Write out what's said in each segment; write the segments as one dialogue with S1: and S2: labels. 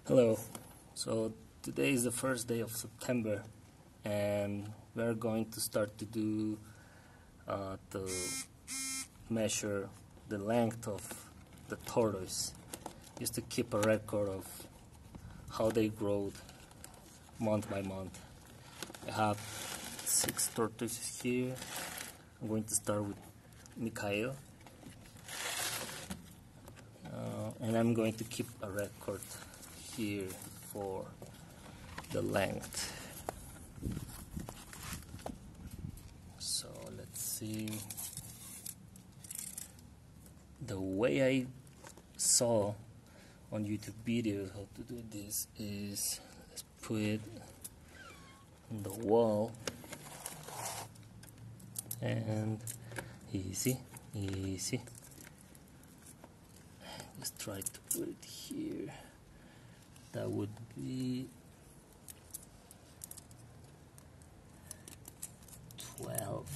S1: Hello, so today is the first day of September and we're going to start to do to measure the length of the tortoise, just to keep a record of how they grow month by month. I have 6 tortoises here. I'm going to start with Mikhail, and I'm going to keep a record here for the length. So let's see. The way I saw on YouTube videos how to do this is, let's put it on the wall and easy. Let's try to put it here. That would be 12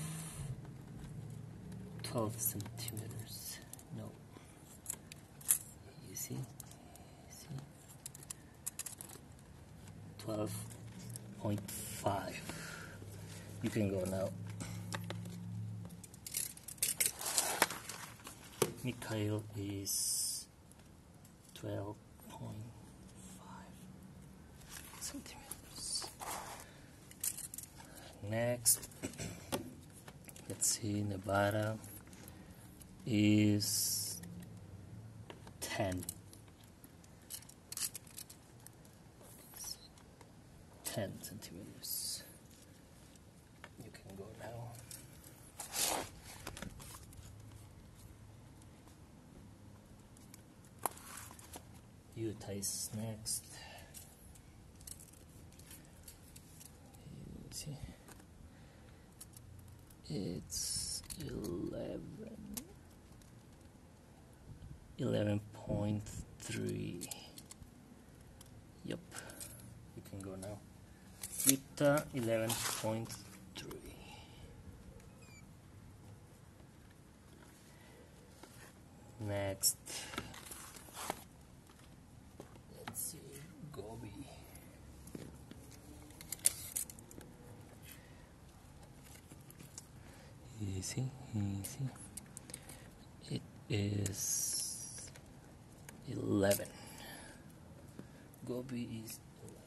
S1: centimeters. No, you see 12.5. You can go now. Mikhail is 12.5 centimeters. Next, let's see, Nevada is 10 centimeters. You can go now. Utah is next. You see, it's 11.3. Yep, you can go now. Utah 11.3. Next, let's see, Gobi. Easy. It is 11. Gobi is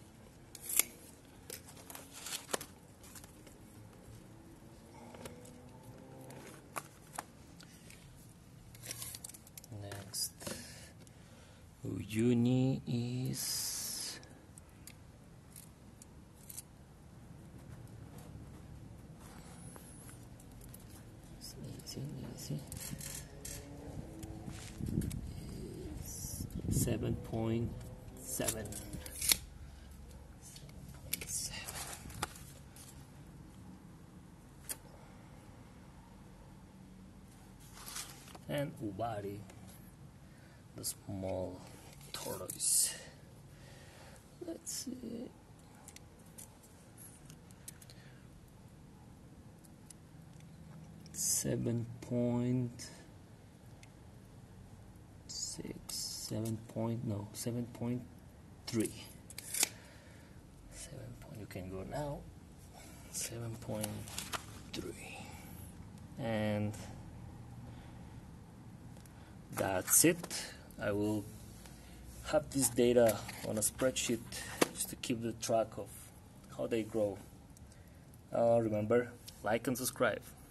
S1: 11. Next, Uyuni is easy. Is 7.7. And Ubari, the small tortoise. Let's see. Seven point. You can go now. 7.3. And that's it. I will have this data on a spreadsheet just to keep the track of how they grow. Remember, like and subscribe.